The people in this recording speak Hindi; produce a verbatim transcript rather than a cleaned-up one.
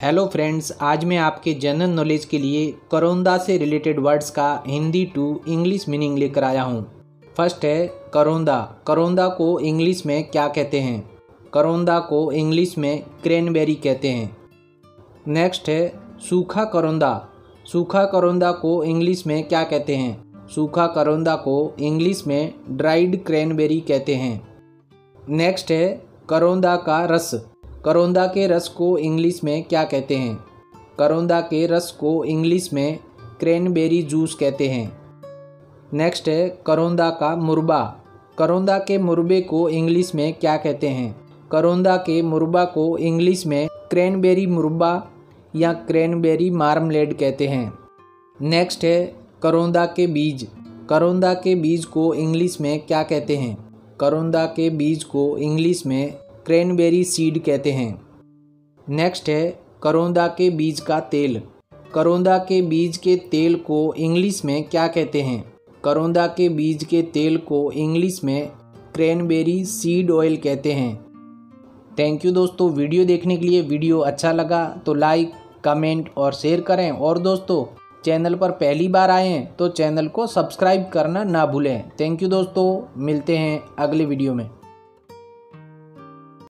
हेलो फ्रेंड्स, आज मैं आपके जनरल नॉलेज के लिए करौंदा से रिलेटेड वर्ड्स का हिंदी टू इंग्लिश मीनिंग लेकर आया हूँ। फर्स्ट है करौंदा। करौंदा को इंग्लिश में क्या कहते हैं? करौंदा को इंग्लिश में क्रैनबेरी कहते हैं। नेक्स्ट है सूखा करौंदा। सूखा करौंदा को इंग्लिश में क्या कहते हैं? सूखा करौंदा को इंग्लिश में ड्राइड क्रैनबेरी कहते हैं। नेक्स्ट है करौंदा का रस। करौंदा के रस को इंग्लिश में क्या कहते हैं? करौंदा के रस को इंग्लिश में क्रैनबेरी जूस कहते हैं। नेक्स्ट है करौंदा का मुरब्बा। करौंदा के मुरब्बे को इंग्लिश में क्या कहते हैं? करौंदा के मुरब्बा को इंग्लिश में क्रैनबेरी मुरब्बा या क्रैनबेरी मार्मलेड कहते हैं। नेक्स्ट है करौंदा के बीज। करौंदा के बीज को इंग्लिश में क्या कहते हैं? करौंदा के बीज को इंग्लिश में क्रैनबेरी सीड कहते हैं। नेक्स्ट है करौंदा के बीज का तेल। करौंदा के बीज के तेल को इंग्लिश में क्या कहते हैं? करौंदा के बीज के तेल को इंग्लिश में क्रैनबेरी सीड ऑयल कहते हैं। थैंक यू दोस्तों, वीडियो देखने के लिए। वीडियो अच्छा लगा तो लाइक, कमेंट और शेयर करें। और दोस्तों, चैनल पर पहली बार आए हैं तो चैनल को सब्सक्राइब करना ना भूलें। थैंक यू दोस्तों, मिलते हैं अगले वीडियो में।